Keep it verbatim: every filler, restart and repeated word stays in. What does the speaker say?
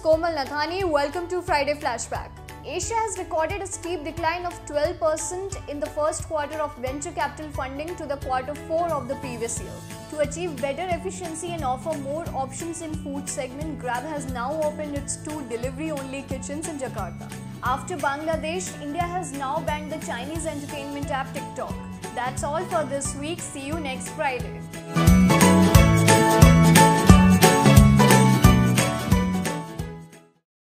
Komal Nathani. Welcome to Friday Flashback. Asia has recorded a steep decline of twelve percent in the first quarter of venture capital funding to the quarter four of the previous year. To achieve better efficiency and offer more options in food segment, Grab has now opened its two delivery-only kitchens in Jakarta. After Bangladesh, India has now banned the Chinese entertainment app TikTok. That's all for this week. See you next Friday.